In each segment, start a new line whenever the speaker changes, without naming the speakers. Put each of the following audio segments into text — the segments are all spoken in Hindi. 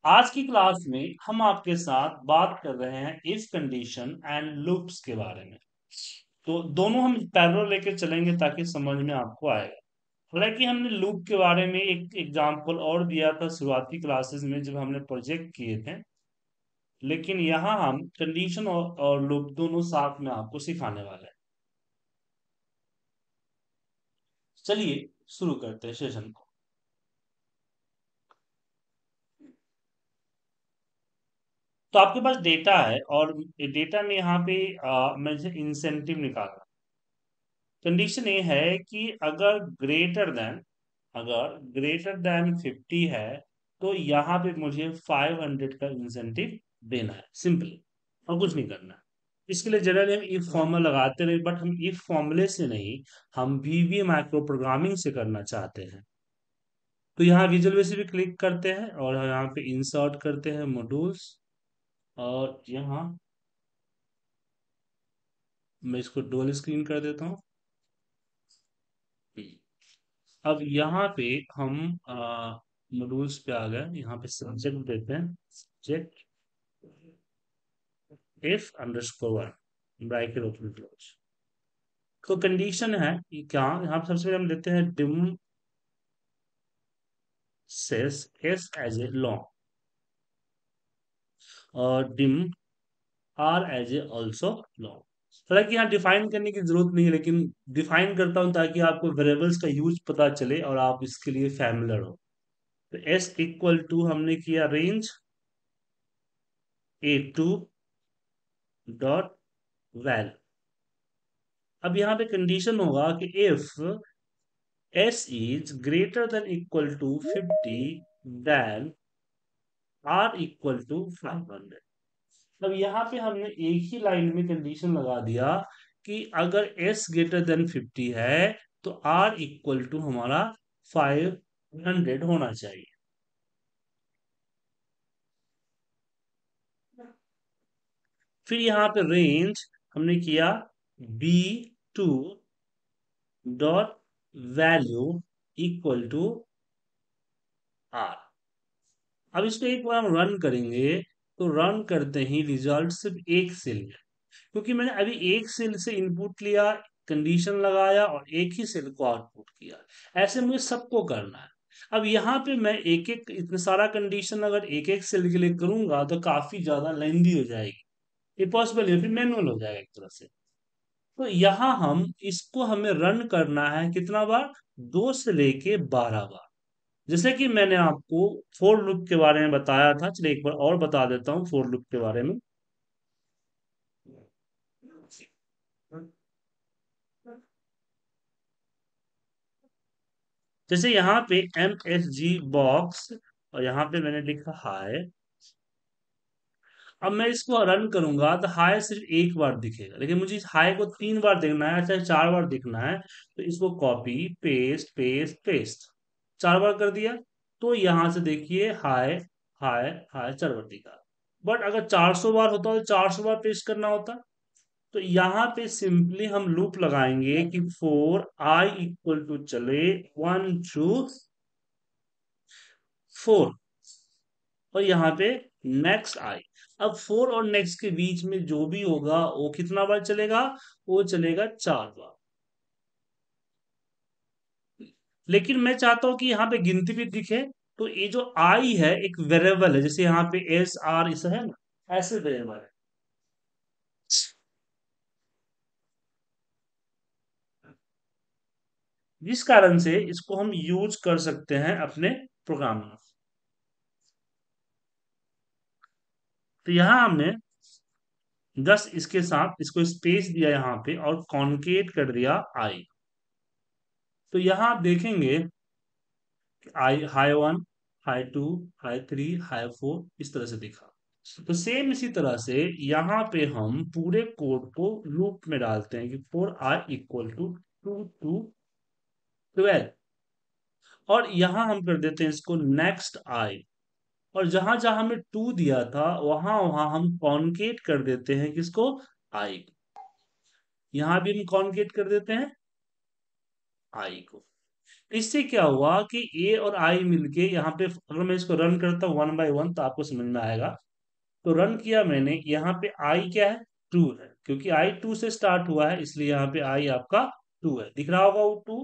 आज की क्लास में हम आपके साथ बात कर रहे हैं इफ कंडीशन एंड लूप्स के बारे में। तो दोनों हम पैरेलल लेके चलेंगे ताकि समझ में आपको आएगा। हालांकि हमने लूप के बारे में एक एग्जांपल और दिया था शुरुआती क्लासेस में जब हमने प्रोजेक्ट किए थे, लेकिन यहाँ हम कंडीशन और लूप दोनों साथ में आपको सिखाने वाले हैं। चलिए शुरू करते हैं सेशन को। तो आपके पास डेटा है और डेटा में यहाँ पे मैं इंसेंटिव निकालना। कंडीशन ये है कि अगर ग्रेटर देन 50 है तो यहाँ पे मुझे 500 का इंसेंटिव देना है, सिंपल, और कुछ नहीं करना है। इसके लिए जनरली हम इफ फॉर्मूला लगाते रहे, बट हम इफ फॉर्मूले से नहीं, हम वीबी माइक्रो प्रोग्रामिंग से करना चाहते हैं। तो यहाँ विजुअल बेसिस पे क्लिक करते हैं और यहाँ पे इंसर्ट करते हैं मॉड्यूल्स, और यहाँ मैं इसको डुअल स्क्रीन कर देता हूँ। अब यहाँ पे हम मॉड्यूल्स पे आ गए, यहाँ पे सब्जेक्ट देते हैं, subject if underscore one, bracket open close. तो कंडीशन है कि क्या, यहाँ पे सबसे पहले हम देते हैं डिम सेस एस एज ए लॉन्ग और dim r as a also long. हालांकि यहाँ डिफाइन करने की जरूरत नहीं है, लेकिन डिफाइन करता हूँ ताकि आपको वेरिएबल्स का यूज पता चले और आप इसके लिए फैमिलियर हो। तो एस इक्वल टू हमने किया रेंज A2 डॉट वैल। अब यहाँ पे कंडीशन होगा कि if s is greater than equal to 50 then r equal to 500। अब यहाँ पे हमने एक ही लाइन में कंडीशन लगा दिया कि अगर s ग्रेटर देन 50 है तो r इक्वल टू हमारा 500 होना चाहिए। फिर यहाँ पे रेंज हमने किया B2 dot value equal to r। अब इसको एक बार हम रन करेंगे, तो रन करते ही रिजल्ट सिर्फ एक सेल में, क्योंकि मैंने अभी एक सेल से इनपुट लिया, कंडीशन लगाया और एक ही सेल को आउटपुट किया। ऐसे मुझे सबको करना है। अब यहाँ पे मैं एक एक इतना सारा कंडीशन अगर एक एक सेल के लिए करूंगा तो काफी ज्यादा लेंदी हो जाएगी, ये पॉसिबल है, फिर मैनुअल हो जाएगा एक तरह से। तो यहाँ हम इसको हमें रन करना है कितना बार, 2 से लेके 12 बार। जैसे कि मैंने आपको फोर लूप के बारे में बताया था, चलिए एक बार और बता देता हूँ फोर लूप के बारे में। जैसे यहाँ पे MSG बॉक्स और यहाँ पे मैंने लिखा हाय। अब मैं इसको रन करूंगा तो हाय सिर्फ एक बार दिखेगा, लेकिन मुझे इस हाय को 3 बार देखना है, चाहे 4 बार दिखना है। तो इसको कॉपी पेस्ट पेस्ट पेस्ट 4 बार कर दिया, तो यहां से देखिए हाय हाय हाय 4 बार दिखा। बट अगर 400 बार होता तो 400 बार पेस्ट करना होता। तो यहाँ पे सिंपली हम लूप लगाएंगे कि फोर आई इक्वल टू चले 1 2 4, और यहाँ पे नेक्स्ट आई। अब 4 और नेक्स्ट के बीच में जो भी होगा वो कितना बार चलेगा, वो चलेगा 4 बार। लेकिन मैं चाहता हूं कि यहाँ पे गिनती भी दिखे, तो ये जो आई है एक वेरिएबल है, जैसे यहाँ पे SR इस है ना, ऐसे वेरिएबल है। जिस कारण से इसको हम यूज कर सकते हैं अपने प्रोग्राम में। तो यहाँ हमने 10 इसके साथ इसको स्पेस दिया यहाँ पे और कॉन्केट कर दिया आई। तो यहाँ आप देखेंगे i high 1, high 2, high 3, high 4 इस तरह से दिखा। तो सेम इसी तरह से यहाँ पे हम पूरे कोड को लूप में डालते हैं कि for i equal to 2 to 12, और यहाँ हम कर देते हैं इसको नेक्स्ट आई, और जहां जहां हमें 2 दिया था वहां वहां हम कॉन्केट कर देते हैं किसको, आई को। यहाँ भी हम कॉन्केट कर देते हैं आई को। इससे क्या हुआ कि ए और आई मिलके यहाँ पे, अगर मैं इसको रन करता हूँ वन बाय वन तो आपको समझ में आएगा। तो रन किया मैंने, यहाँ पे आई क्या है, टू है, क्योंकि आई टू से स्टार्ट हुआ है, इसलिए यहाँ पे आई आपका टू है, दिख रहा होगा वो टू।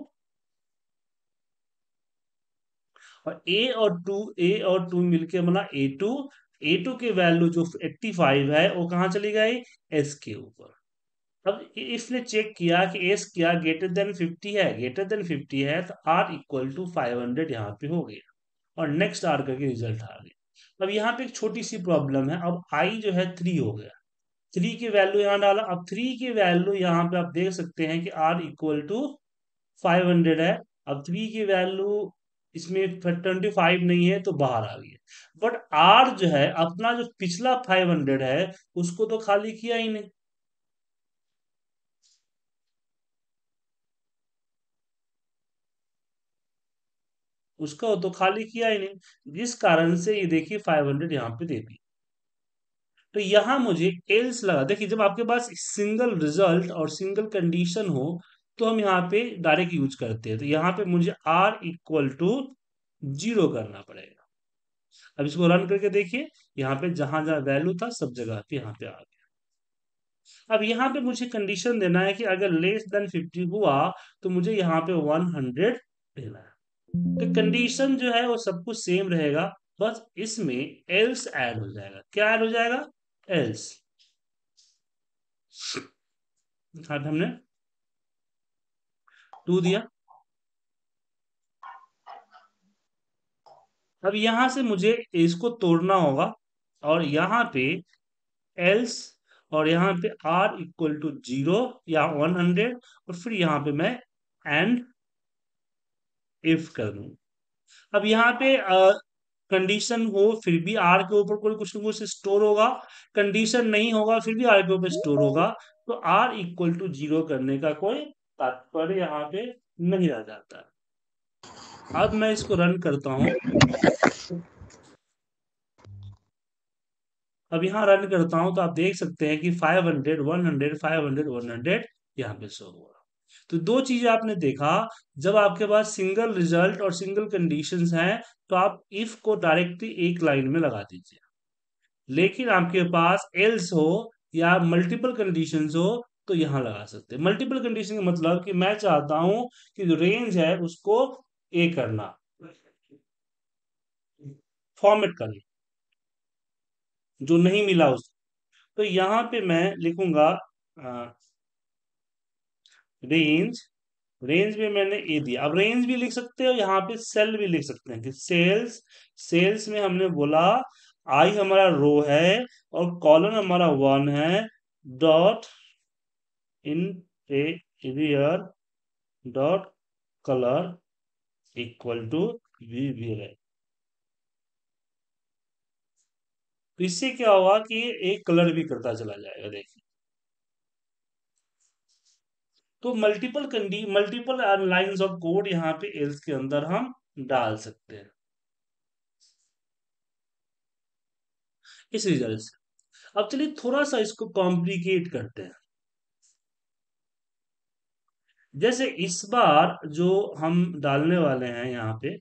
और ए और टू मिलके बना ए टू की वैल्यू जो 85 है वो कहाँ चली गई, एस के ऊपर। अब इसने चेक किया कि एस क्या ग्रेटर देन 50 है, ग्रेटर देन 50 है तो आर इक्वल टू 500 यहाँ पे हो गया, और नेक्स्ट आर करके रिजल्ट आ गया। अब यहाँ पे एक छोटी सी प्रॉब्लम है, अब आई जो है 3 हो गया, 3 की वैल्यू यहाँ डाला, अब 3 की वैल्यू यहाँ पे आप देख सकते हैं कि आर इक्वल टू 500 है। अब 3 की वैल्यू इसमें 25 नहीं है तो बाहर आ गई है, बट आर जो है अपना जो पिछला 500 है उसको तो खाली किया ही नहीं, उसका तो खाली किया ही नहीं, जिस कारण से ये देखिए 500 यहाँ पे दे दी। तो यहाँ मुझे एल्स लगा, देखिए जब आपके पास सिंगल रिजल्ट और सिंगल कंडीशन हो तो हम यहाँ पे डायरेक्ट यूज करते हैं, तो यहाँ पे मुझे आर इक्वल टू 0 करना पड़ेगा। अब इसको रन करके देखिए, यहाँ पे जहां जहां वैल्यू था सब जगह पे यहाँ पे आ गया। अब यहाँ पे मुझे कंडीशन देना है कि अगर लेस देन 50 हुआ तो मुझे यहाँ पे 100 देना है। तो कंडीशन जो है वो सब कुछ सेम रहेगा, बस इसमें एल्स ऐड हो जाएगा। क्या ऐड हो जाएगा, एल्स। अब हमने टू दिया। अब यहां से मुझे इसको तोड़ना होगा, और यहाँ पे एल्स, और यहाँ पे आर इक्वल टू 0 या 100, और फिर यहाँ पे मैं एंड इफ कर दूं। अब यहाँ पे कंडीशन हो फिर भी आर के ऊपर कोई कुछ ना कुछ स्टोर होगा, कंडीशन नहीं होगा फिर भी आर के ऊपर स्टोर होगा, तो आर इक्वल टू 0 करने का कोई तात्पर्य यहाँ पे नहीं रह जाता। अब मैं इसको रन करता हूं। अब यहाँ रन करता हूं तो आप देख सकते हैं कि 500 100 500 100 यहाँ पे शो हुआ। तो दो चीजें आपने देखा, जब आपके पास सिंगल रिजल्ट और सिंगल कंडीशंस हैं तो आप इफ को डायरेक्टली एक लाइन में लगा दीजिए, लेकिन आपके पास एल्स हो या मल्टीपल कंडीशंस हो तो यहां लगा सकते हैं। मल्टीपल कंडीशन का मतलब कि मैं चाहता हूं कि जो रेंज है उसको ए करना, फॉर्मेट करना, जो नहीं मिला उस, तो यहां पे मैं लिखूंगा रेंज, रेंज में मैंने ए दिया। अब रेंज भी लिख सकते हो, यहाँ पे सेल भी लिख सकते हैं कि सेल्स, सेल्स में हमने बोला आई हमारा रो है और कॉलम हमारा 1 है, dot interior dot colour equal to v v है। तो इससे क्या होगा कि ये एक कलर भी करता चला जाएगा, देखिए। तो मल्टीपल लाइंस ऑफ कोड यहाँ पे एल्स के अंदर हम डाल सकते हैं इस रिजल्ट से। अब चलिए थोड़ा सा इसको कॉम्प्लिकेट करते हैं। जैसे इस बार जो हम डालने वाले हैं यहाँ पे,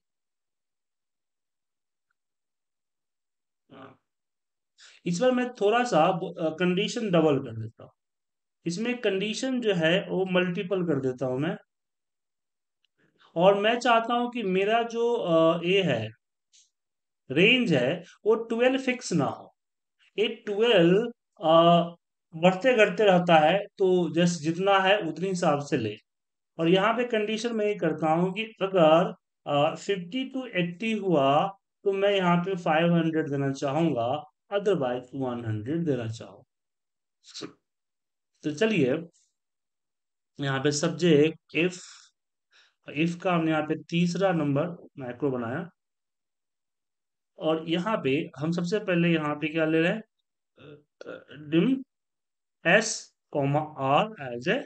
इस बार मैं थोड़ा सा कंडीशन डबल कर देता हूँ। इसमें कंडीशन जो है वो मल्टीपल कर देता हूं मैं, और मैं चाहता हूं कि मेरा जो ये है रेंज है वो 12 फिक्स ना हो। ये 12 बढ़ते घटते रहता है, तो जैसे जितना है उतने हिसाब से ले। और यहाँ पे कंडीशन मैं ये करता हूँ कि अगर 50 to 80 हुआ तो मैं यहाँ पे 500 देना चाहूंगा, अदरवाइज 100 देना चाहूँ। तो चलिए यहाँ पे सब्जेक्ट इफ, इफ का हमने यहाँ पे तीसरा नंबर मैक्रो बनाया, और यहाँ पे हम सबसे पहले यहाँ पे क्या ले रहे हैं, dim s comma r as a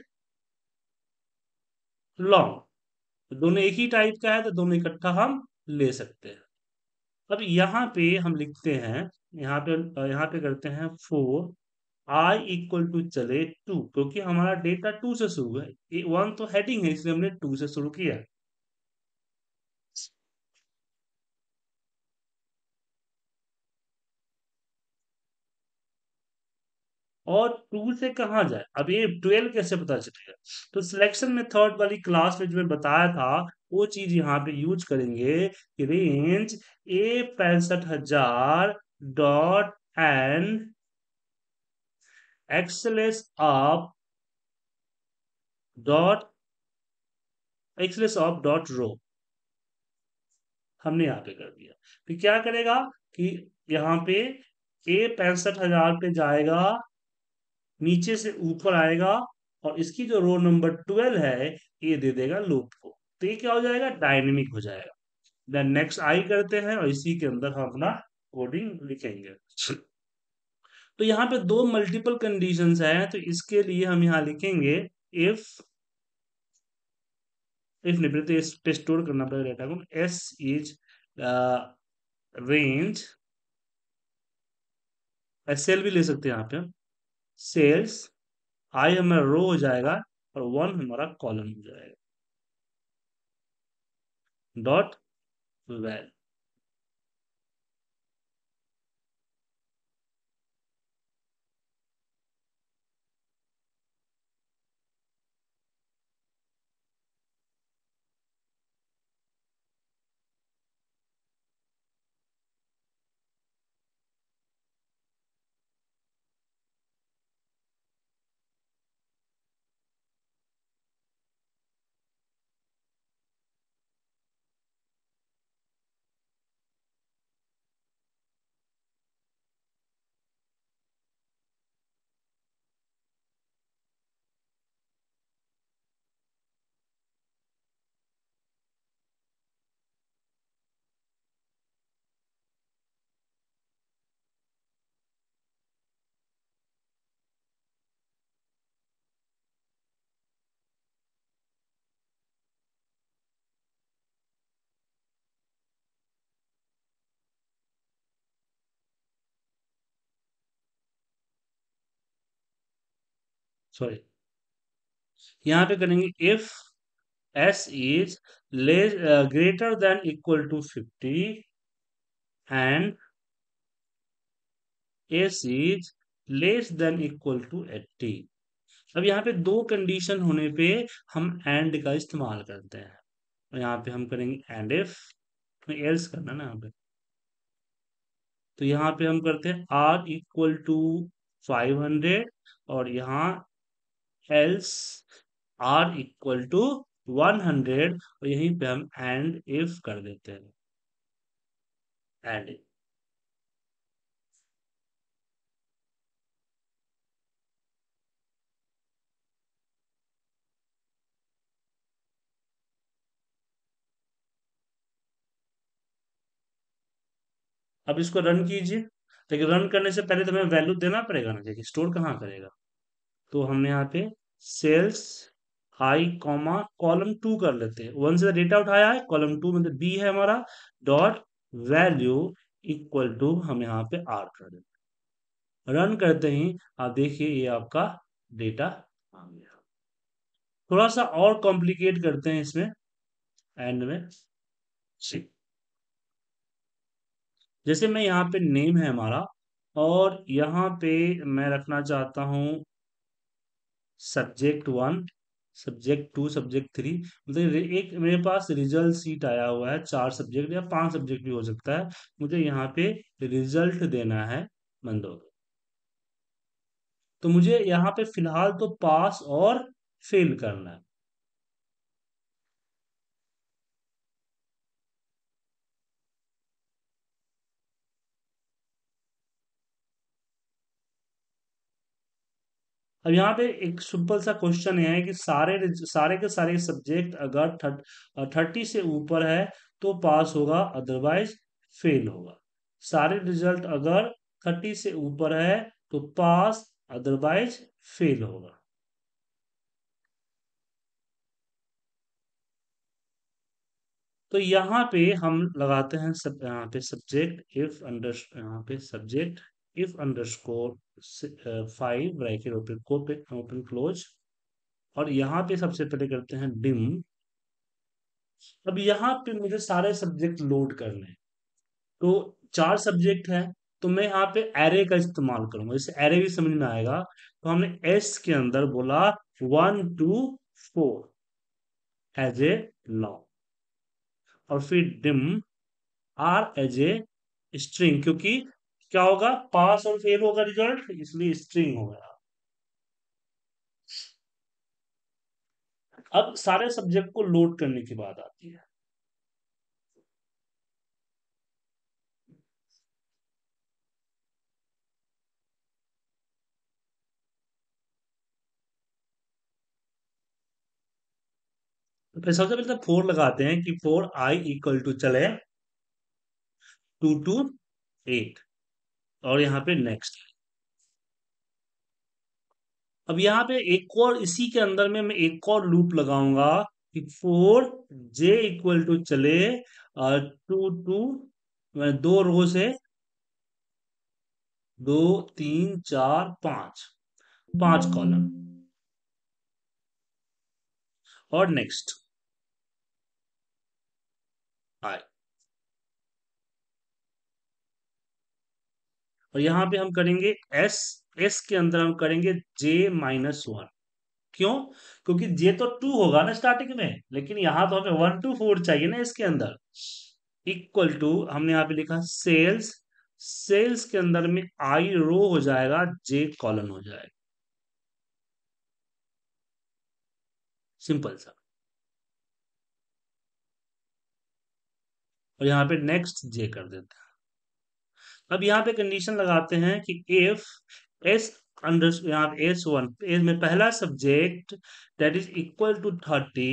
long, दोनों एक ही टाइप का है तो दोनों इकट्ठा हम ले सकते हैं। अब यहाँ पे हम लिखते हैं, यहाँ पे करते हैं फोर आई इक्वल टू चले टू, क्योंकि हमारा डेटा टू से शुरू है, वन तो हेडिंग है इसलिए हमने टू से शुरू किया। और टू से कहाँ जाए, अब ये 12 कैसे पता चलेगा? तो सिलेक्शन मेथड वाली क्लास में जो मैं बताया था वो चीज यहाँ पे यूज करेंगे कि range a 65,000 dot end excels of dot excels of dot row हमने यहाँ पे कर दिया। तो क्या करेगा कि यहाँ पे ए 65,000 पे जाएगा, नीचे से ऊपर आएगा, और इसकी जो रो नंबर 12 है ये दे देगा लूप को। तो ये क्या हो जाएगा, डायनेमिक हो जाएगा। देन नेक्स्ट आई करते हैं और इसी के अंदर हम अपना कोडिंग लिखेंगे। तो यहाँ पे दो मल्टीपल कंडीशंस हैं, तो इसके लिए हम यहाँ लिखेंगे इफ, इफ नहीं पहले तो इस पे स्टोर करना पड़ेगा डेटा को, एस इज रेंज, सेल भी ले सकते हैं यहाँ पे हम, सेल्स, आई हमारा रो हो जाएगा और वन हमारा कॉलम हो जाएगा, डॉट वैल। सॉरी, यहाँ पे करेंगे if s is less greater than equal to 50 and s is less than equal to 80। अब यहाँ पे दो कंडीशन होने पे हम एंड का इस्तेमाल करते हैं। और यहाँ पे हम करेंगे एंड इफ, एल्स करना ना यहाँ पे, तो यहाँ पे हम करते हैं आर इक्वल टू 500, और यहाँ एल्स आर इक्वल टू 100, और यहीं पे हम एंड इफ कर देते हैं, एंड। अब इसको रन कीजिए, लेकिन रन करने से पहले तो हमें वैल्यू देना पड़ेगा ना, देखिए स्टोर कहाँ करेगा। तो हमने यहाँ पे cells i comma column two कर लेते हैं, वन से डेटा उठाया है, कॉलम टू मतलब बी है हमारा, डॉट वैल्यू इक्वल टू हम यहाँ पे आर कर देते हैं। रन करते ही आप देखिए ये आपका डेटा आ गया। थोड़ा सा और कॉम्प्लिकेट करते हैं इसमें एंड में। जी, जैसे मैं यहाँ पे नेम है हमारा, और यहाँ पे मैं रखना चाहता हूँ subject one, subject two, subject three, मतलब एक मेरे पास रिजल्ट सीट आया हुआ है, 4 सब्जेक्ट या 5 सब्जेक्ट भी हो सकता है, मुझे यहाँ पे रिजल्ट देना है बंदों को। तो मुझे यहाँ पे फिलहाल तो पास और फेल करना है। अब यहाँ पे एक सिंपल सा क्वेश्चन है कि सारे के सारे सब्जेक्ट अगर 30 से ऊपर है तो पास होगा, अदरवाइज फेल होगा। सारे रिजल्ट अगर 30 से ऊपर है तो पास, अदरवाइज फेल होगा। तो यहाँ पे हम लगाते हैं सब, यहाँ पे सब्जेक्ट इफ अंडर, यहाँ पे subject if underscore 5 bracket open open close, और यहाँ पे सबसे पहले करते हैं डिम। अब यहाँ पे मुझे सारे सब्जेक्ट लोड करने हैं, तो 4 सब्जेक्ट है, तो मैं यहाँ पे एरे का इस्तेमाल करूंगा, इससे एरे भी समझ में आएगा। तो हमने एस के अंदर बोला 1 to 4 एज ए लॉन्ग, और फिर dim r as a string, क्योंकि क्या होगा, पास और फेल होगा रिजल्ट, इसलिए स्ट्रिंग होगा। अब सारे सब्जेक्ट को लोड करने की बात आती है। तो फिर सबसे पहले तो 4 लगाते हैं कि 4i चले 2 to 8, और यहाँ पे नेक्स्ट। अब यहाँ पे एक और, इसी के अंदर में मैं एक और लूप लगाऊंगा कि 4j चले 2 to, दो रो से 2 3 4 5, 5 कॉलम, और नेक्स्ट आई। और यहाँ पे हम करेंगे एस, एस के अंदर हम करेंगे j-1। क्यों? क्योंकि जे तो 2 होगा ना स्टार्टिंग में, लेकिन यहाँ तो हमें 1 to 4 चाहिए ना इसके अंदर। इक्वल टू हमने यहाँ पे लिखा सेल्स, सेल्स के अंदर में आई रो हो जाएगा, जे कॉलन हो जाएगा, सिंपल सा। और यहाँ पे नेक्स्ट जे कर देते हैं। अब यहाँ पे कंडीशन लगाते हैं कि इफ एस अंडर, यहाँ पे S1, एस में पहला subject that is equal to 30,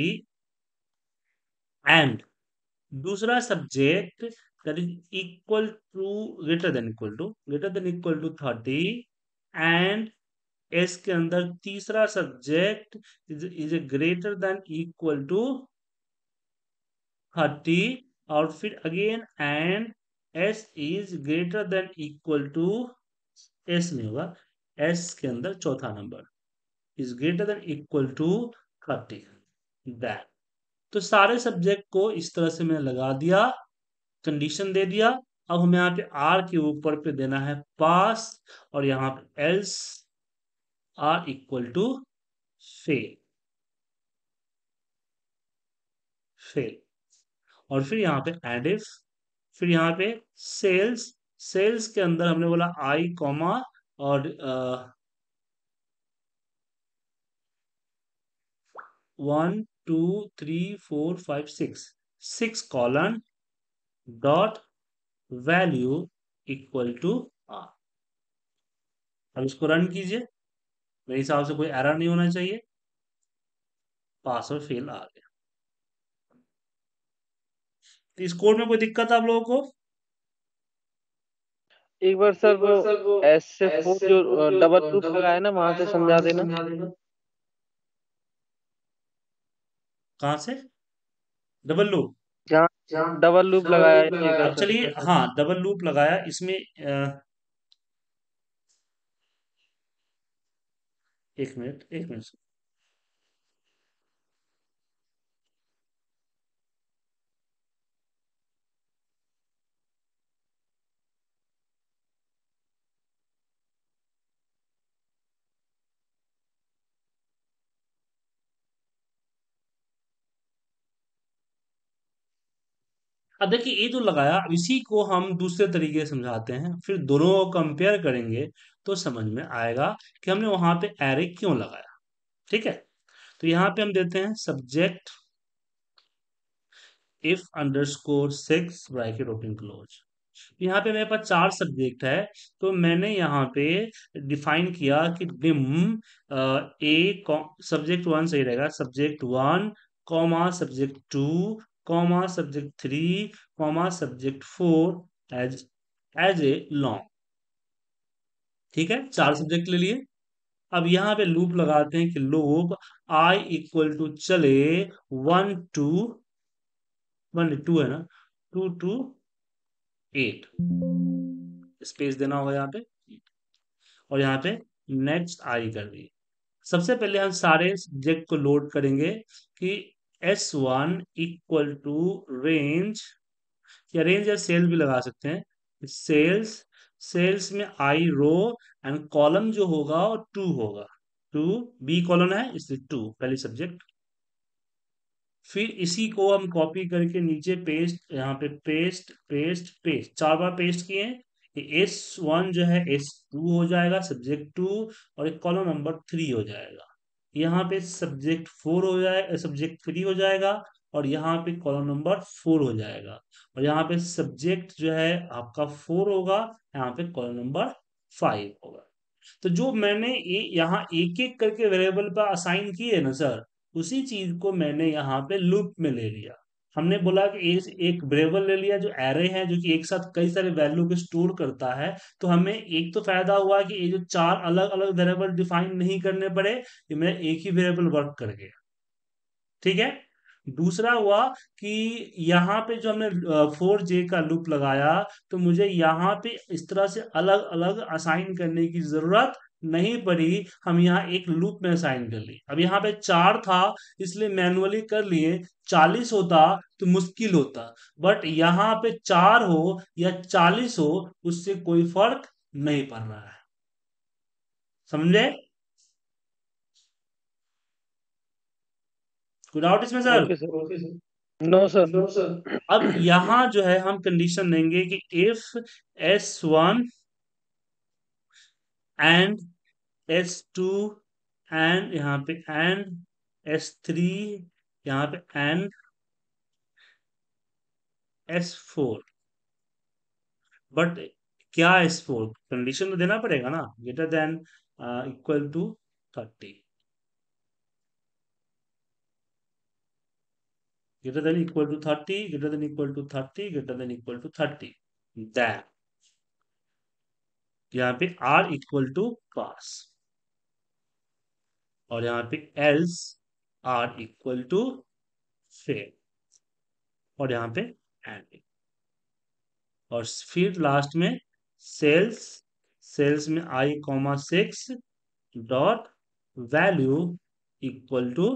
and दूसरा subject that is equal to, greater than equal to 30, and s के अंदर तीसरा subject is a greater than equal to 30, और फिर again and s is greater than equal to, s नहीं होगा, एस के अंदर चौथा number is greater than equal to 30, that. तो सारे सब्जेक्ट को इस तरह से मैंने लगा दिया, कंडीशन दे दिया। अब हमें यहाँ पे आर के ऊपर पे देना है पास, और यहाँ पे else r equal to fail, fail. और फिर यहाँ पे एंड इफ, फिर यहाँ पे सेल्स, सेल्स के अंदर हमने बोला आई कॉमा, और 1 2 3 4 5 6, 6 colon dot value equal to r. अब इसको रन कीजिए, मेरे हिसाब से कोई एरर नहीं होना चाहिए, पास और फेल आ गया। तो इस कोड में कोई दिक्कत है आप लोगों को?
एक बार सर वो एस से 4 जो डबल लूप लगाया है ना, वहां से समझा देना।
कहाँ से? Double loop?
जहाँ डबल लूप लगाया है फिगर
अब
सर।
चलिए, हाँ डबल लूप लगाया इसमें, एक मिनट, एक मिनट। अब देखिए ये जो लगाया, अब इसी को हम दूसरे तरीके से समझाते हैं, फिर दोनों को कंपेयर करेंगे तो समझ में आएगा कि हमने वहां पे एरे क्यों लगाया। ठीक है, तो यहाँ पे हम देते हैं subject if underscore 6 bracket open close. यहाँ पे मेरे पास 4 सब्जेक्ट है, तो मैंने यहाँ पे डिफाइन किया कि डिम ए, सब्जेक्ट 1 सही रहेगा, subject 1 comma subject 2 comma subject 3 comma subject 4 as as a long. ठीक है, 4 सब्जेक्ट ले लिए। अब यहाँ पे लूप लगाते हैं कि लूप आई इक्वल टू चले 1 to 1 2 है ना, 2 to 8, स्पेस देना होगा यहाँ पे, और यहाँ पे नेक्स्ट आई कर दी। सबसे पहले हम सारे सब्जेक्ट को लोड करेंगे कि S1 इक्वल टू रेंज, या रेंज या सेल भी लगा सकते हैं, सेल्स, सेल्स में आई रो एंड कॉलम जो होगा वो 2 होगा। 2 बी कॉलम है इसलिए 2 पहली सब्जेक्ट। फिर इसी को हम कॉपी करके नीचे पेस्ट, यहाँ पे पेस्ट पेस्ट पेस्ट 4 बार पेस्ट किए। ये S1 जो है S2 हो जाएगा सब्जेक्ट 2, और एक कॉलम नंबर 3 हो जाएगा। यहाँ पे सब्जेक्ट 4 हो जाए, सब्जेक्ट 3 हो जाएगा, और यहाँ पे कॉलम नंबर 4 हो जाएगा, और यहाँ पे सब्जेक्ट जो है आपका 4 होगा, यहाँ पे कॉलम नंबर 5 होगा। तो जो मैंने ये यहाँ एक एक करके वेरिएबल पर असाइन किए ना सर, उसी चीज को मैंने यहाँ पे लूप में ले लिया। हमने बोला कि एक वेरिएबल ले लिया जो एरे है, जो कि एक साथ कई सारे वैल्यू को स्टोर करता है, तो हमें एक तो फायदा हुआ कि ये जो 4 अलग अलग वेरिएबल डिफाइन नहीं करने पड़े, ये मेरा एक ही वेरिएबल वर्क कर गया। ठीक है। दूसरा हुआ कि यहाँ पे जो हमने 4J का लूप लगाया, तो मुझे यहाँ पे इस तरह से अलग अलग असाइन करने की जरूरत नहीं पड़ी। हम यहाँ एक लूप में असाइन कर लिए। अब यहाँ पे 4 था इसलिए मैनुअली कर लिए, 40 होता तो मुश्किल होता, बट यहाँ पे 4 हो या 40 हो उससे कोई फर्क नहीं पड़ रहा है। समझे? कोई डाउट इसमें sir?
Okay sir. No sir.
अब यहां जो है हम कंडीशन देंगे कि if S1 and S2 and यहाँ पे एंड S3, यहाँ पे एंड S4, बट क्या S4 कंडीशन तो देना पड़ेगा ना, greater than equal to 30, greater than equal to 30, greater than equal to 30, greater than equal to 30, then यहाँ पे R इक्वल टू पास, और यहाँ पे else R equal to fail, और यहाँ पे एंड, और फिर लास्ट में सेल्स, सेल्स में I, 6 dot value equal to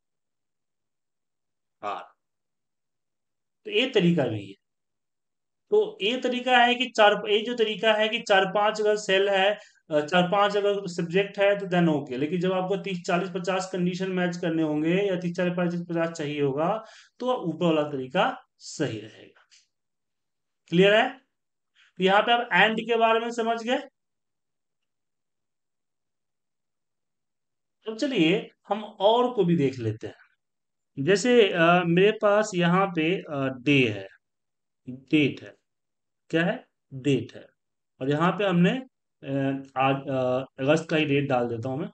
R। तो ये तरीका भी है। तो ये तरीका है कि चार, ये जो तरीका है कि 4-5 अगर सेल है, 4-5 अगर सब्जेक्ट है तो देन ओके, लेकिन जब आपको 30, 40, 50 कंडीशन मैच करने होंगे, या 30, 40, 50 चाहिए होगा, तो ऊपर वाला तरीका सही रहेगा। क्लियर है? तो यहाँ पे आप एंड के बारे में समझ गए। अब चलिए हम और को भी देख लेते हैं। जैसे मेरे पास यहाँ पे डे है, डेट है, क्या है, डेट है, और यहाँ पे हमने आज अगस्त का ही डेट डाल देता हूं मैं।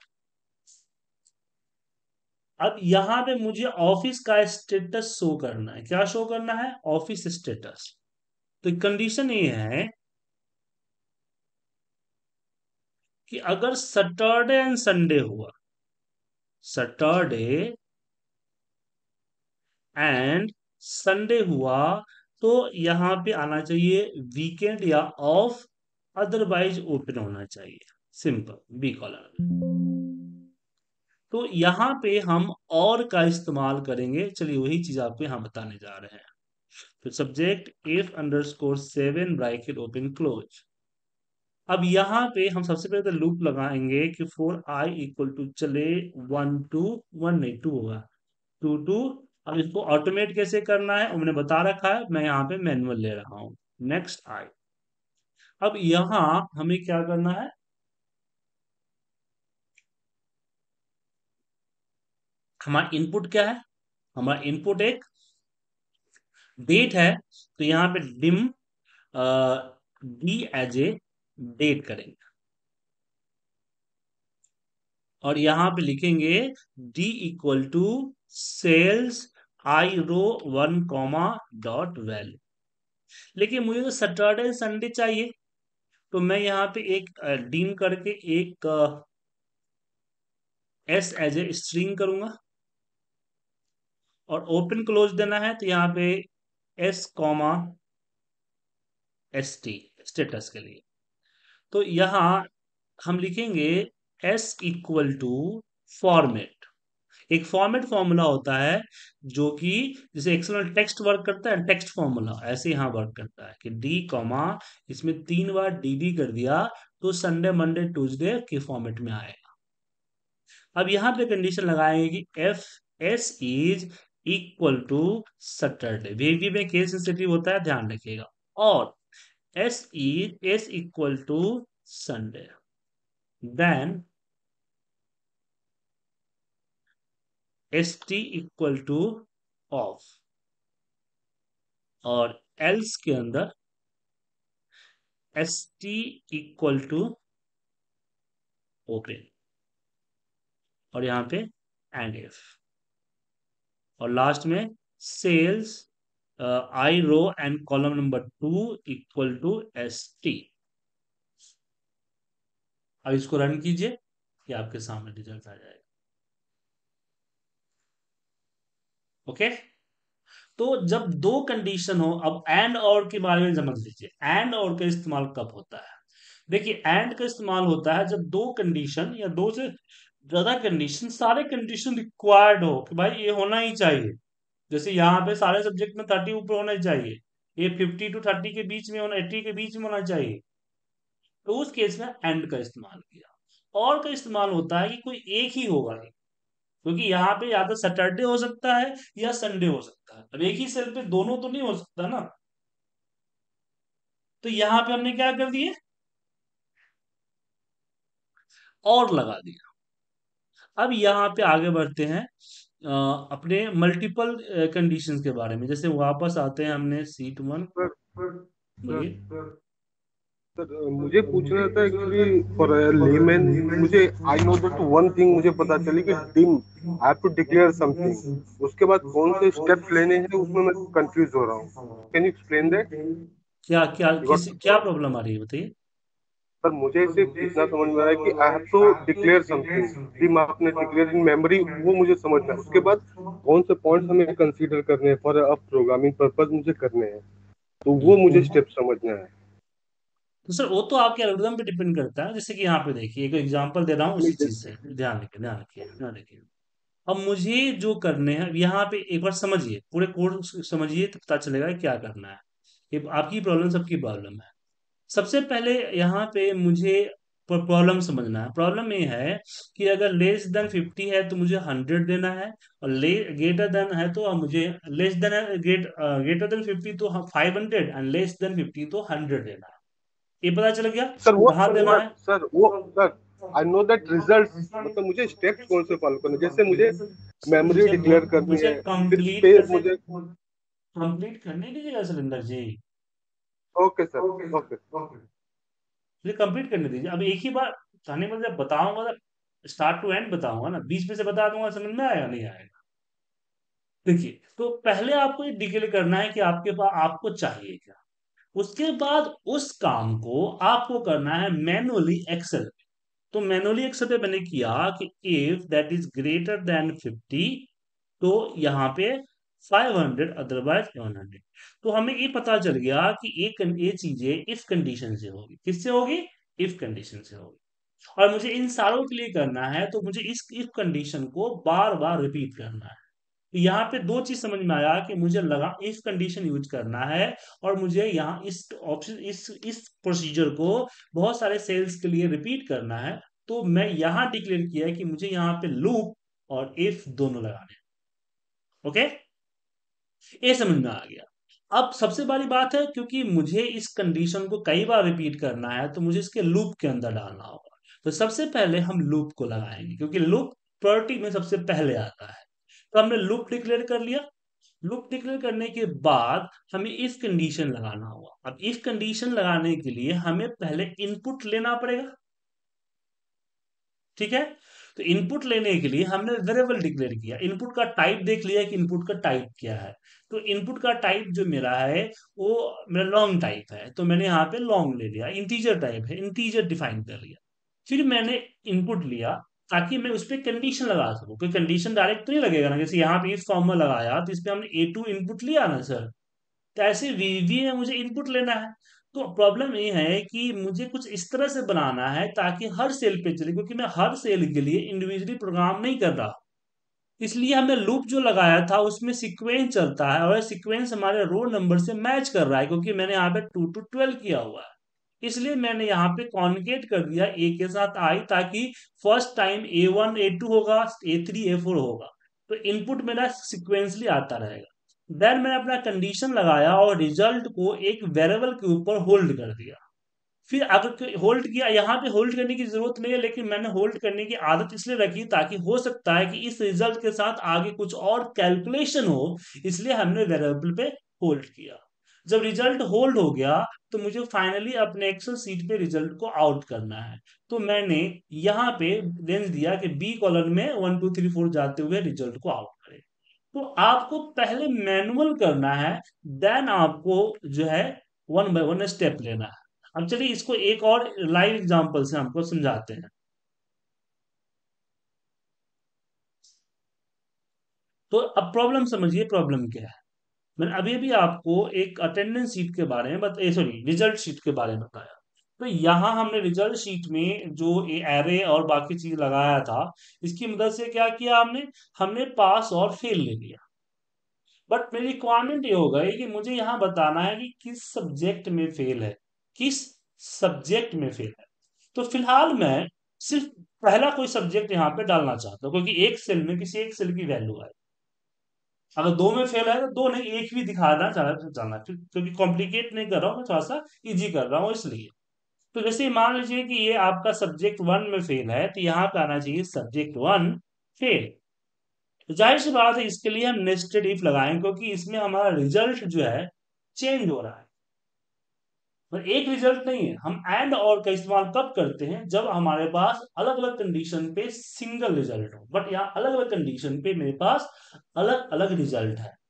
अब यहाँ पे मुझे ऑफिस का स्टेटस शो करना है। क्या शो करना है? Office status. तो कंडीशन ये है कि अगर सैटरडे एंड संडे हुआ, सैटरडे एंड संडे हुआ, तो यहाँ पे आना चाहिए वीकेंड या ऑफ, अदरवाइज ओपन होना चाहिए, सिंपल बी कॉलम। तो यहाँ पे हम और का इस्तेमाल करेंगे। चलिए वही चीज आपको यहाँ बताने जा रहे हैं। तो subject if underscore 7 bracket open close. अब यहाँ पे हम सबसे पहले तो लूप लगाएंगे कि फॉर आई इक्वल टू चले 1 to 1 नहीं 2 होगा, 2 to। अब इसको ऑटोमेट कैसे करना है वो मैंने बता रखा है, मैं यहाँ पे मैनुअल ले रहा हूँ। Next i. अब यहाँ हमें क्या करना है, हमारा इनपुट क्या है? हमारा इनपुट एक डेट है, तो यहाँ पे dim d as a date करेंगे, और यहाँ पे लिखेंगे d equal to cells I row 1 dot value. लेकिन मुझे तो सैटरडे संडे चाहिए, तो मैं यहाँ पे एक डीम करके एक एस एज ए स्ट्रिंग करूंगा, और ओपन क्लोज देना है तो यहाँ पे S, ST स्टेटस के लिए। तो यहाँ हम लिखेंगे S इक्वल टू फॉर्मेट। एक फॉर्मेट फॉर्मूला होता है जो कि जैसे एक्सेल में टेक्स्ट वर्क करता है, टेक्स्ट फॉर्मूला ऐसे यहाँ वर्क करता है कि डी कॉमा इसमें 3 बार डी डी कर दिया तो संडे मंडे ट्यूसडे के फॉर्मेट में आएगा। अब यहाँ पे कंडीशन लगाएंगे कि F S is equal to Saturday, वेवी में केस सेंसिटिव होता है, ध्यान रखिएगा। और S equal to Sunday, then S T equal to off, और एल्स के अंदर S T equal to open, और यहाँ पे एंड इफ, और लास्ट में cells I row and column number 2 equal to S T. अब इसको रन कीजिए, ये आपके सामने रिजल्ट आ जाएगा। ओके, तो जब दो कंडीशन हो, अब एंड और के बारे में समझ लीजिए। एंड और का इस्तेमाल कब होता है? देखिए, एंड का इस्तेमाल होता है जब दो कंडीशन या दो से ज्यादा कंडीशन, सारे कंडीशन रिक्वायर्ड हो कि भाई ये होना ही चाहिए। जैसे यहाँ पे सारे सब्जेक्ट में 30 ऊपर होना चाहिए, ये 50 to 30 के बीच में होना, 80 के बीच में होना चाहिए, तो उस केस में एंड का इस्तेमाल किया। और का इस्तेमाल होता है कि कोई एक ही होगा, क्योंकि यहाँ पे या तो सैटरडे हो सकता है या संडे हो सकता है। अब एक ही सेल पे दोनों तो नहीं हो सकता ना, तो यहाँ पे हमने क्या कर दिए, और लगा दिया। अब यहाँ पे आगे बढ़ते हैं अपने मल्टीपल कंडीशंस के बारे में। जैसे वापस आते हैं हमने सीट 1,
सर सर
बोलिए।
सर मुझे पूछना था एक्चुअली फॉर लेमैन। मुझे I know that one thing मुझे पता चली कि Dim I have to declare something, उसके बाद कौन से स्टेप्स लेने हैं उसमें मैं कंफ्यूज हो रहा हूँ। Can you explain that?
क्या क्या
बिकॉज
किस क्या प्रॉब्लम आ रही है, बताइए।
सर मुझे सिर्फ इतना समझ में आ रहा है कि I have to declare something, Dim आपने डिक्लेयर इन मेमोरी, वो मुझे समझना है। उसके बाद कौन से पॉइंट्स हमें कंसीडर करने हैं फॉर अ प्रोग्रामिंग पर्पज मुझे करने हैं, तो वो मुझे स्टेप समझना है।
तो सर वो तो आपके एल्गोरिथम पे डिपेंड करता है। जैसे कि यहाँ पे देखिए, एक एग्जांपल दे रहा हूँ उसी चीज से, ध्यान रखिए ध्यान रखिए ध्यान रखिए। अब मुझे जो करने हैं यहाँ पे, एक बार समझिए, पूरे कोड समझिए तो पता चलेगा कि क्या करना है। ये आपकी प्रॉब्लम, सबकी प्रॉब्लम है। सबसे पहले यहाँ पे मुझे प्रॉब्लम समझना है। प्रॉब्लम ये है कि अगर लेस देन 50 है तो मुझे 100 देना है, और ग्रेटर देन है तो मुझे लेस देन ग्रेटर देन 50 तो 500, एंड लेस देन 50 तो 100 देना है। ये पता चल गया
सर वो
कहाँ देना है।
सर वो sir I know that results, मतलब मुझे स्टेप्स कौन से फॉलो करने, जैसे मुझे
सर
मेमोरी डिक्लेयर करनी
मुझे
है, फिर
कंप्लीट
स्पेस
करने
मुझे।
कंप्लीट करने दीजिएगा Surendra ji,
okay sir, okay.
मुझे कंप्लीट करने दीजिए। अब एक ही बार कहने में जब बताऊंगा, स्टार्ट टू एंड बताऊंगा ना, बीच में से बता दूंगा, समझ में आएगा नहीं आएगा। देखिए, तो पहले आपको ये डिक्लेयर करना है कि आपके पास आपको चाहिए क्या। उसके बाद उस काम को आपको करना है मैनुअली एक्सेल। तो मैनुअली एक्सेल पे मैंने किया कि if that is greater than 50, तो यहाँ पे 500, अदरवाइज 100। तो हमें ये पता चल गया कि ये चीजें इफ कंडीशन से होगी। किससे होगी? इफ कंडीशन से होगी। और मुझे इन सारों के लिए करना है, तो मुझे इस इफ कंडीशन को बार बार रिपीट करना है। तो यहाँ पे दो चीज समझ में आया कि मुझे लगा इफ कंडीशन यूज करना है, और मुझे यहाँ इस ऑप्शन इस प्रोसीजर को बहुत सारे सेल्स के लिए रिपीट करना है। तो मैं यहाँ डिक्लेयर किया है कि मुझे यहाँ पे लूप और इफ दोनों लगाने हैं। ओके, ये समझ में आ गया। अब सबसे बड़ी बात है, क्योंकि मुझे इस कंडीशन को कई बार रिपीट करना है, तो मुझे इसके लूप के अंदर डालना होगा। तो सबसे पहले हम लूप को लगाएंगे, क्योंकि लूप प्रॉपर्टी में सबसे पहले आता है। तो हमने लूप डिक्लेयर कर लिया। लूप डिक्लेयर करने के बाद हमें इफ कंडीशन लगाना होगा। अब इफ कंडीशन लगाने के लिए हमें पहले इनपुट लेना पड़ेगा, ठीक है। तो इनपुट लेने के लिए हमने वेरिएबल डिक्लेयर किया। इनपुट का टाइप देख लिया कि इनपुट का टाइप क्या है। तो इनपुट का टाइप जो मेरा है वो मेरा लॉन्ग टाइप है, तो मैंने यहाँ पे लॉन्ग ले लिया। इंटीजर टाइप है, इंटीजर डिफाइन कर लिया। फिर मैंने इनपुट लिया ताकि मैं उस पर कंडीशन लगा सकूं। कोई कंडीशन डायरेक्ट तो नहीं लगेगा ना, जैसे यहाँ पे इस फॉर्मूला लगाया तो इसमें हमने A2 इनपुट लिया ना सर, तो ऐसे वीवी में मुझे इनपुट लेना है। तो प्रॉब्लम ये है कि मुझे कुछ इस तरह से बनाना है ताकि हर सेल पे चले, क्योंकि मैं हर सेल के लिए इंडिविजुअली प्रोग्राम नहीं कर रहा। इसलिए हमने लूप जो लगाया था उसमें सीक्वेंस चलता है और सीक्वेंस हमारे रो नंबर से मैच कर रहा है, क्योंकि मैंने यहाँ पे 2 to 12 किया हुआ है। इसलिए मैंने यहाँ पे कॉन्केट कर दिया ए के साथ आई, ताकि फर्स्ट टाइम A1 A2 होगा, A3 A4 होगा, तो इनपुट मेरा सिक्वेंसली आता रहेगा। देन मैंने अपना कंडीशन लगाया और रिजल्ट को एक वेरिएबल के ऊपर होल्ड कर दिया। फिर अगर होल्ड किया, यहाँ पे होल्ड करने की जरूरत नहीं है, लेकिन मैंने होल्ड करने की आदत इसलिए रखी ताकि हो सकता है कि इस रिजल्ट के साथ आगे कुछ और कैलकुलेशन हो, इसलिए हमने वेरिएबल पे होल्ड किया। जब रिजल्ट होल्ड हो गया तो मुझे फाइनली अपने एक्सेल सीट पे रिजल्ट को आउट करना है। तो मैंने यहाँ पे रेंज दिया कि बी कॉलम में 1 2 3 4 जाते हुए रिजल्ट को आउट करें। तो आपको पहले मैनुअल करना है, देन आपको जो है वन बाय वन स्टेप लेना है। अब चलिए इसको एक और लाइव एग्जांपल से हमको समझाते हैं। तो अब प्रॉब्लम समझिए, प्रॉब्लम क्या है। मैंने अभी अभी आपको एक अटेंडेंस शीट के बारे में सॉरी रिजल्ट शीट के बारे में बताया। तो यहाँ हमने रिजल्ट शीट में जो एरे और बाकी चीज लगाया था, इसकी मदद से क्या किया हमने हमने पास और फेल ले लिया। बट मेरी रिक्वायरमेंट ये हो गई कि मुझे यहाँ बताना है कि किस सब्जेक्ट में फेल है, किस सब्जेक्ट में फेल है। तो फिलहाल मैं सिर्फ पहला कोई सब्जेक्ट यहाँ पे डालना चाहता हूँ, क्योंकि एक सेल में किसी एक सेल की वैल्यू है। अगर दो में फेल है तो दो नहीं, एक भी दिखाना चाहना, क्योंकि कॉम्प्लिकेट नहीं कर रहा हूँ, मैं थोड़ा सा इजी कर रहा हूँ इसलिए। तो जैसे मान लीजिए कि ये आपका सब्जेक्ट वन में फेल है, तो यहाँ पे आना चाहिए सब्जेक्ट वन फेल। तो जाहिर सी बात है इसके लिए हम नेस्टेड इफ लगाएं, क्योंकि इसमें हमारा रिजल्ट जो है चेंज हो रहा है। पर एक रिजल्ट नहीं है। हम एंड और का इस्तेमाल कब करते हैं, जब हमारे पास अलग अलग कंडीशन पे सिंगल रिजल्ट हो, बट यहाँ अलग अलग कंडीशन पे मेरे पास अलग अलग रिजल्ट है।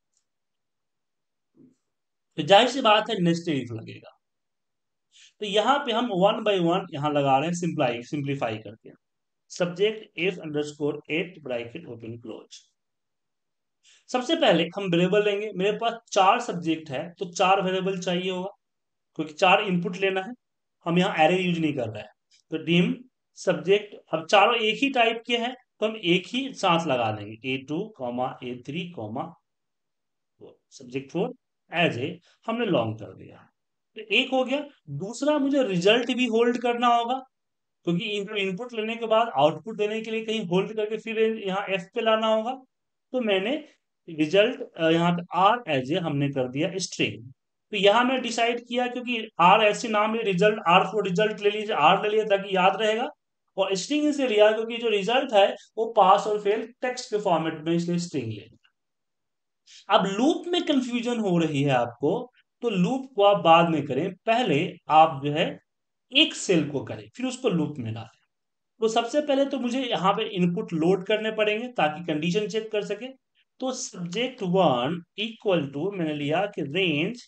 तो जाहिर सी बात है नेस्टेड इफ लगेगा। तो यहाँ पे हम वन बाय वन यहाँ लगा रहे हैं, सिंप्लीफाई करके। Subject F underscore at bracket open close. सबसे पहले हम वेरिएबल लेंगे। मेरे पास चार सब्जेक्ट है तो चार वेरिएबल चाहिए होगा, क्योंकि चार इनपुट लेना है। हम यहाँ एरे यूज नहीं कर रहे हैं। तो डिम सब्जेक्ट, अब चारों एक ही टाइप के हैं तो हम एक ही साथ लगा देंगे, A2 A3 subject 4 as a हमने लॉन्ग कर दिया। तो एक हो गया। दूसरा, मुझे रिजल्ट भी होल्ड करना होगा, क्योंकि इनपुट लेने के बाद आउटपुट देने के लिए कहीं होल्ड करके फिर यहाँ एफ पे लाना होगा। तो मैंने रिजल्ट यहाँ पे आर एज ए हमने कर दिया स्ट्रिंग। तो यहाँ मैं डिसाइड किया, क्योंकि आर ऐसे नाम है, रिजल्ट आर फॉर रिजल्ट ले लीजिए, आर ले लिया ताकि याद रहेगा। और स्ट्रिंग इसे लिया क्योंकि जो रिजल्ट है वो पास और फेल टेक्स्ट के फॉर्मेट में, इसलिए स्ट्रिंग ले। अब लूप में कंफ्यूजन हो रही है आपको, तो लूप को आप बाद में करें, पहले आप जो है एक सेल को करें फिर उसको लूप में डालें। तो सबसे पहले तो मुझे यहाँ पे इनपुट लोड करने पड़ेंगे ताकि कंडीशन चेक कर सके। तो सब्जेक्ट वन इक्वल टू मैंने लिया कि रेंज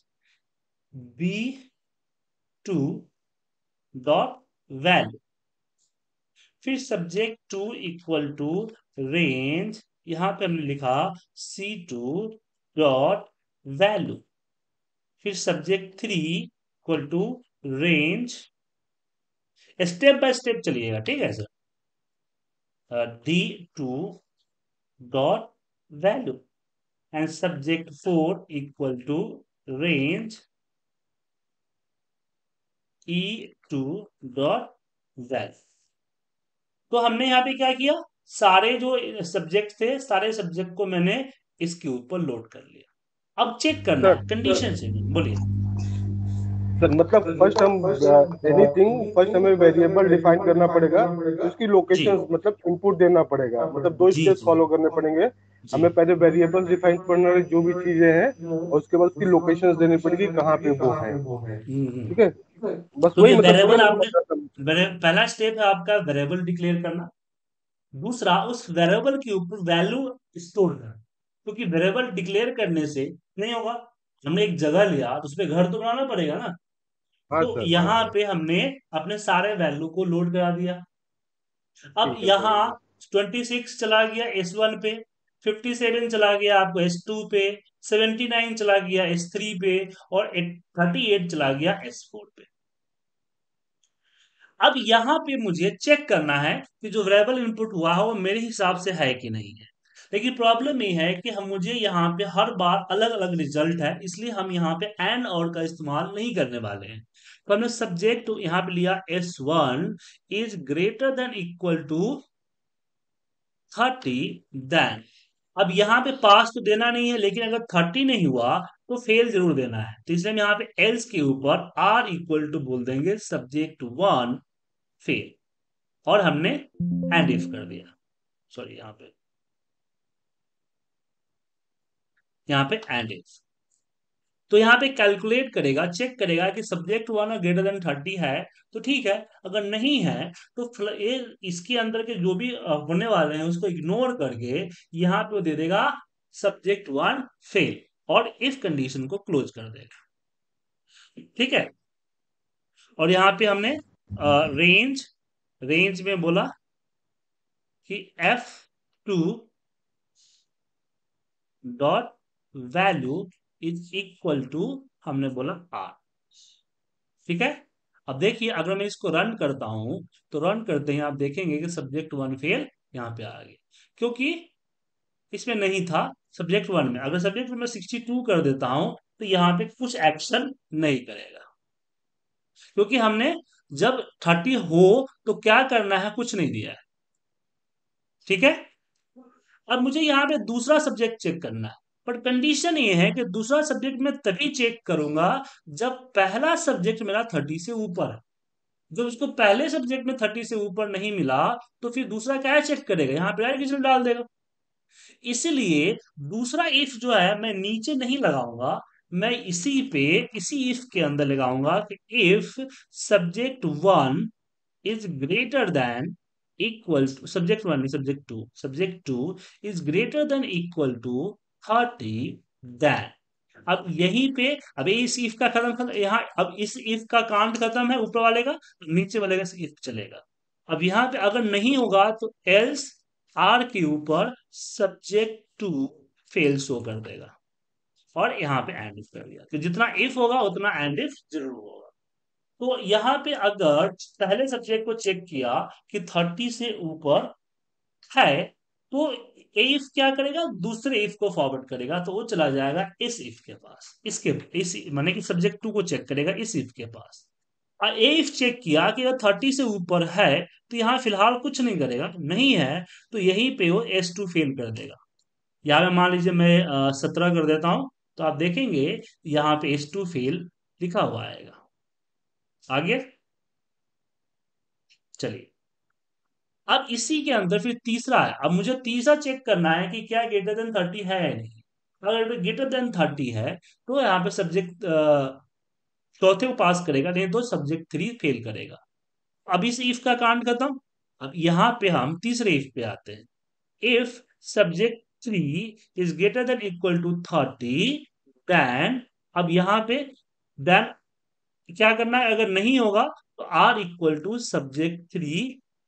B2 डॉट वैल्यू। फिर subject two equal to range, यहां पे हमने लिखा C2 डॉट वैल्यू। फिर subject three equal to range, step by step चलिएगा, ठीक है sir. D2 dot value and subject 4 equal to range E2 dot value. तो हमने यहाँ पे क्या किया, सारे जो सब्जेक्ट थे सारे सब्जेक्ट को मैंने इसके ऊपर लोड कर लिया। अब चेक करना
सर
है कंडीशन से, बोलिए।
सर मतलब फर्स्ट हम एनीथिंग फर्स्ट हमें वेरिएबल डिफाइन करना पड़ेगा, उसकी
जी
लोकेशन मतलब इनपुट देना पड़ेगा, मतलब दो
जी
स्टेप्स
जी
फॉलो करने पड़ेंगे।
जी।
हमें पहले वेरिएबल डिफाइन करना है जो भी चीजें हैं, और उसके बाद उसकी लोकेशंस देनी पड़ेगी कहाँ पे वो है। ठीक है, बस
तो
वही
ये
मतलब
वेरिएबल
सेम
आपने, पहला स्टेप है आपका वेरिएबल डिक्लेयर करना। दूसरा, उस वेरिएबल के ऊपर वैल्यू स्टोर करना, क्योंकि वेरिएबल डिक्लेयर करने से नहीं होगा। हमने एक जगह लिया तो उस पर घर तो बनाना पड़ेगा ना।
हाँ
तो
सर, हाँ
यहाँ
सर,
पे हमने अपने सारे वैल्यू को लोड करा दिया। अब
ठीक है
यहाँ
सर।
26 चला गया S1 पे, 57 चला गया आपको S2 पे, 79 चला गया S3 पे, और 38 चला गया S4 पे। अब यहाँ पे मुझे चेक करना है कि जो वेरिएबल इनपुट हुआ है वो मेरे हिसाब से है कि नहीं है। लेकिन प्रॉब्लम ये है कि हम मुझे यहाँ पे हर बार अलग अलग रिजल्ट है, इसलिए हम यहाँ पे एंड और का इस्तेमाल नहीं करने वाले हैं। तो हमने सब्जेक्ट यहाँ पे लिया S1 is greater than equal to 30, then अब यहाँ पे पास तो देना नहीं है, लेकिन अगर 30 नहीं हुआ तो फेल जरूर देना है, तो इसलिए हम यहाँ पे एल्स के ऊपर आर इक्वल टू बोल देंगे सब्जेक्ट वन फेल, और हमने एंड इफ कर दिया। सॉरी, यहाँ पे एंड इफ। तो यहाँ पे कैलकुलेट करेगा, चेक करेगा कि सब्जेक्ट वन ग्रेटर देन 30 है तो ठीक है, अगर नहीं है तो ये इसके अंदर के जो भी होने वाले हैं उसको इग्नोर करके यहाँ पे वो दे देगा सब्जेक्ट वन फेल, और इफ कंडीशन को क्लोज कर देगा। ठीक है, और यहाँ पे हमने रेंज रेंज में बोला कि F2 dot value is equal to, हमने बोला R। ठीक है, अब देखिए अगर मैं इसको रन करता हूं तो रन करते ही आप देखेंगे कि सब्जेक्ट वन फेल यहाँ पे आ गया, क्योंकि इसमें नहीं था सब्जेक्ट वन में। अगर सब्जेक्ट वन में 62 कर देता हूं तो यहाँ पे कुछ एक्शन नहीं करेगा, क्योंकि हमने जब 30 हो तो क्या करना है कुछ नहीं दिया है। ठीक है, अब मुझे यहाँ पे दूसरा सब्जेक्ट चेक करना है, पर कंडीशन ये है कि दूसरा सब्जेक्ट मैं तभी चेक करूंगा जब पहला सब्जेक्ट मेरा 30 से ऊपर है। जब उसको पहले सब्जेक्ट में 30 से ऊपर नहीं मिला तो फिर दूसरा क्या चेक करेगा, यहाँ पे डायरेक्ट रिजल्ट डाल देगा। इसलिए दूसरा इफ जो है मैं नीचे नहीं लगाऊंगा, मैं इसी इफ के अंदर लगाऊंगा कि if subject one is greater than equal to subject one नहीं, subject two is greater than equal to 30, then अब यहीं पे, अब इस इफ का खत्म यहाँ, अब इस इफ का कांड खत्म है ऊपर वाले का, नीचे वाले का इफ चलेगा। अब यहाँ पे अगर नहीं होगा तो एल्स आर के ऊपर सब्जेक्ट टू फेल शो कर देगा, और यहाँ पे एंड इफ कर दिया कि जितना इफ होगा उतना एंड इफ जरूर होगा। तो यहाँ पे अगर पहले सब्जेक्ट को चेक किया कि 30 से ऊपर है, तो इफ क्या करेगा, दूसरे इफ को फॉरवर्ड करेगा, तो वो चला जाएगा इस इफ के पास, इसके इस माने कि सब्जेक्ट टू को चेक करेगा इस इफ के पास। और ए इफ चेक किया कि अगर 30 से ऊपर है तो यहाँ फिलहाल कुछ नहीं करेगा, नहीं है तो यहीं पे वो S2 फेल कर देगा। यहाँ पे मान लीजिए मैं 17 कर देता हूं, तो आप देखेंगे यहाँ पे S2 फेल लिखा हुआ आएगा। आगे चलिए, अब इसी के अंदर फिर तीसरा है, अब मुझे तीसरा चेक करना है कि क्या ग्रेटर देन 30 है या नहीं। अगर ग्रेटर देन 30 है तो यहाँ पे सब्जेक्ट चौथे को पास करेगा, नहीं तो सब्जेक्ट थ्री फेल करेगा। अब इस इफ का कांड खत्म। अब यहाँ पे हम तीसरे इफ पे आते हैं, if subject three is greater than equal to 30, then अब यहाँ पे देन क्या करना है, अगर नहीं होगा तो R equal to subject three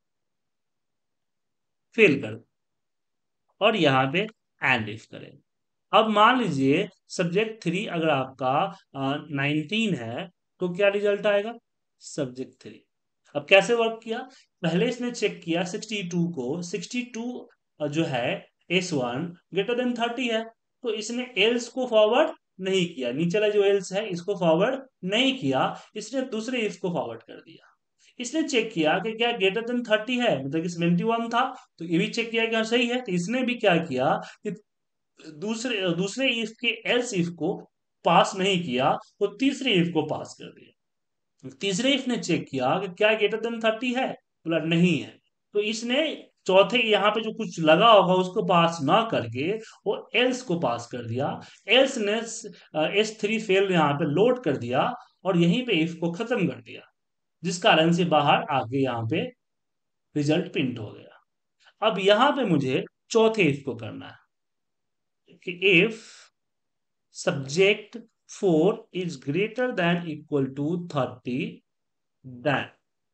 fail कर, और यहाँ पे एंड इफ करें। अब मान लीजिए सब्जेक्ट थ्री अगर आपका 19 है तो क्या रिजल्ट आएगा, सब्जेक्ट थ्री। अब कैसे वर्क किया, पहले इसने चेक किया 62 को, 62 जो है S1 ग्रेटर देन 30 है, तो इसने एल्स को फॉरवर्ड नहीं किया, नीचे वाला जो एल्स है इसको फॉरवर्ड नहीं किया, इसने दूसरे इफ को फॉरवर्ड कर दिया। इसने चेक किया कि क्या ग्रेटर देन 30 है, मतलब कि 71 था, तो ये भी चेक किया कि हाँ सही है, तो इसने भी क्या किया कि दूसरे दूसरे इफ के एल्स इफ को पास नहीं किया, वो तीसरे इफ को पास कर दिया। तीसरे इफ ने चेक किया कि क्या ग्रेटर देन 30 है, बोला नहीं है, तो इसने चौथे यहाँ पे जो कुछ लगा होगा उसको पास ना करके वो एल्स को पास कर दिया। एल्स ने S3 फेल यहाँ पे लोड कर दिया, और यहीं पे इफ को खत्म कर दिया, जिस कारण से बाहर आके यहाँ पे रिजल्ट प्रिंट हो गया। अब यहाँ पे मुझे चौथे इफ को करना है कि if subject 4 is greater than equal to 30, then,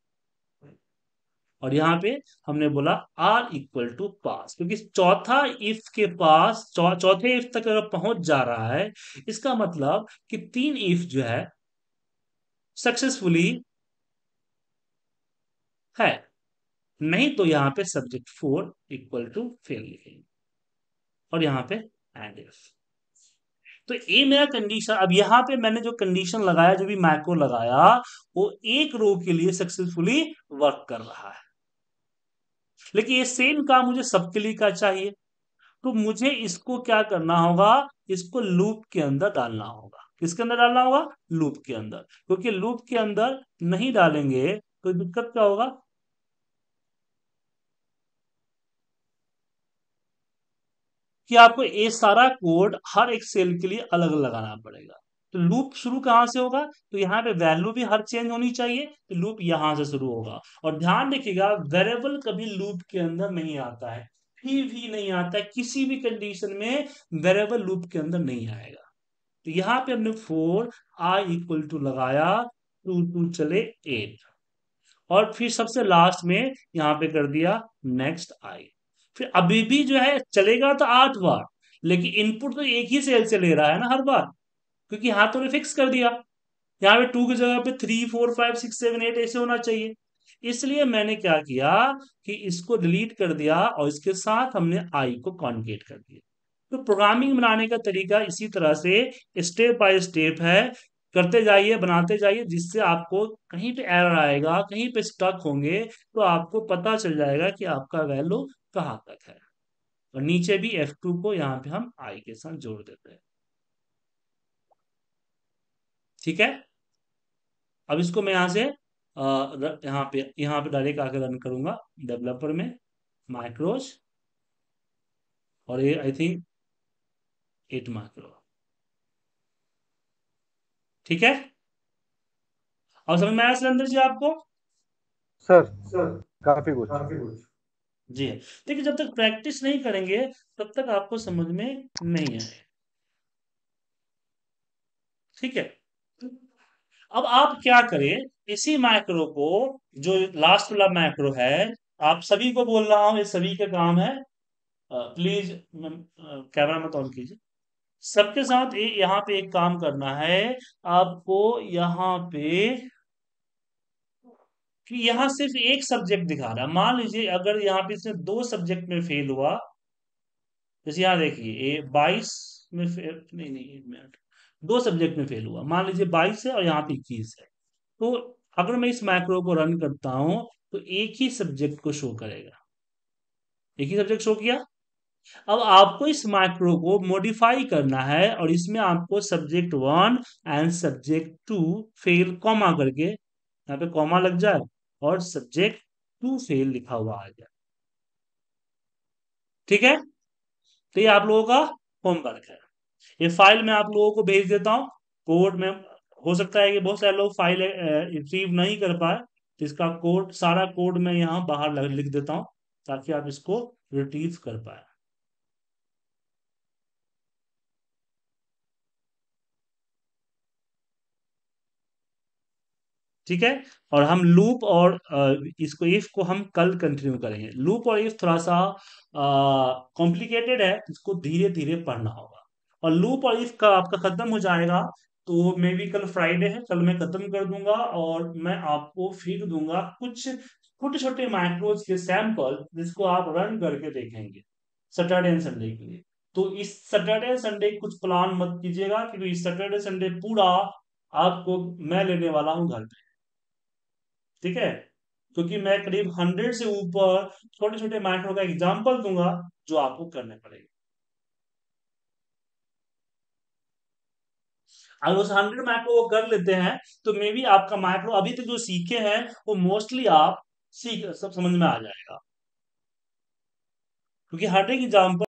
और यहाँ पे हमने बोला आर इक्वल टू पास, क्योंकि चौथा इफ के पास चौथे इफ तक अगर पहुंच जा रहा है, इसका मतलब कि तीन इफ जो है सक्सेसफुली है, नहीं तो यहाँ पे subject four equal to fail लिखेंगे। और यहाँ पे एंड इफ। तो ये मेरा कंडीशन, अब यहाँ पे मैंने जो कंडीशन लगाया, जो भी मैक्रो लगाया, वो एक रो के लिए सक्सेसफुली वर्क कर रहा है। लेकिन ये सेम काम मुझे सबके लिए का चाहिए, तो मुझे इसको क्या करना होगा, इसको लूप के अंदर डालना होगा। किसके अंदर डालना होगा? लूप के अंदर। क्योंकि लूप के अंदर नहीं डालेंगे तो दिक्कत क्या होगा, कि आपको ये सारा कोड हर एक सेल के लिए अलग अलग लगाना पड़ेगा। तो लूप शुरू कहां से होगा, तो यहाँ पे वैल्यू भी हर चेंज होनी चाहिए, तो लूप यहां से शुरू होगा। और ध्यान रखिएगा, वेरिएबल कभी लूप के अंदर नहीं आता है, फिर भी नहीं आता है, किसी भी कंडीशन में वेरिएबल लूप के अंदर नहीं आएगा। तो यहाँ पे हमने 4 आई इक्वल टू लगाया, 2 चले 8, और फिर सबसे लास्ट में यहाँ पे कर दिया नेक्स्ट आई। फिर अभी भी जो है चलेगा तो 8 बार, लेकिन इनपुट तो एक ही सेल से ले रहा है ना हर बार, क्योंकि यहाँ तो फिक्स कर दिया, यहाँ पे 2 की जगह पे 3 4 5 6 7 8 ऐसे होना चाहिए। इसलिए मैंने क्या किया कि इसको डिलीट कर दिया और इसके साथ हमने आई को कॉन्केट कर दिया। तो प्रोग्रामिंग बनाने का तरीका इसी तरह से स्टेप बाय स्टेप है, करते जाइए, बनाते जाइए, जिससे आपको कहीं पे एरर आएगा, कहीं पे स्टक होंगे, तो आपको पता चल जाएगा कि आपका वैल्यू कहाँ तक है। और नीचे भी F2 को यहाँ पे हम आई के साथ जोड़ देते हैं। ठीक है, अब इसको मैं यहाँ से यहाँ पे डायरेक्ट आकर रन करूंगा डेवलपर में, माइक्रोज, और ये आई थिंक 8 माइक्रो। ठीक है, और समझ में आया सुरेंद्र जी आपको?
सर काफी कुछ।
जी है। देखिए, जब तक प्रैक्टिस नहीं करेंगे तब तक आपको समझ में नहीं आए। ठीक है, अब आप क्या करें, इसी मैक्रो को, जो लास्ट वाला मैक्रो है, आप सभी को बोल रहा हूं, ये सभी का काम है, प्लीज कैमरा मत ऑन कीजिए। सबके साथ यहाँ पे एक काम करना है आपको, यहाँ पे कि यहाँ सिर्फ एक सब्जेक्ट दिखा रहा है। मान लीजिए अगर यहाँ पे इसने 2 सब्जेक्ट में फेल हुआ, जैसे यहाँ देखिए ये 22 में नहीं नहीं, 1 मिनट, 2 सब्जेक्ट में फेल हुआ, मान लीजिए 22 है और यहाँ पे 21 है। तो अगर मैं इस मैक्रो को रन करता हूं तो एक ही सब्जेक्ट को शो करेगा, एक ही सब्जेक्ट शो किया। अब आपको इस मैक्रो को मॉडिफाई करना है, और इसमें आपको subject 1 and subject 2 fail comma करके, यहाँ पे कॉमा लग जाए और सब्जेक्ट 2 फेल लिखा हुआ आ जाए। ठीक है, तो ये आप लोगों का होमवर्क है। ये फाइल मैं आप लोगों को भेज देता हूँ कोड में। हो सकता है कि बहुत सारे लोग फाइल रिट्रीव नहीं कर पाए, तो इसका कोड, सारा कोड मैं यहाँ बाहर लिख देता हूँ, ताकि आप इसको रिट्रीव कर पाए। ठीक है, और हम लूप और इसको इफ को हम कल कंटिन्यू करेंगे। लूप और इफ थोड़ा सा कॉम्प्लिकेटेड है, इसको धीरे धीरे पढ़ना होगा। और लूप और इफ का आपका खत्म हो जाएगा, तो मे बी कल फ्राइडे है, कल मैं खत्म कर दूंगा, और मैं आपको फिर दूंगा कुछ छोटे छोटे माइक्रोज के सैंपल, जिसको आप रन करके देखेंगे सैटरडे एंड संडे के लिए। तो इस सैटरडे संडे कुछ प्लान मत कीजिएगा, क्योंकि इस सैटरडे संडे पूरा आपको मैं लेने वाला हूँ घर पे। ठीक है, क्योंकि मैं करीब 100 से ऊपर छोटे छोटे माइक्रो का एग्जाम्पल दूंगा, जो आपको करने पड़ेगा। अगर उस 100 माइक्रो को कर लेते हैं, तो मे बी आपका माइक्रो अभी तक जो सीखे हैं वो मोस्टली आप सीख सब समझ में आ जाएगा, क्योंकि हर एक एग्जाम्पल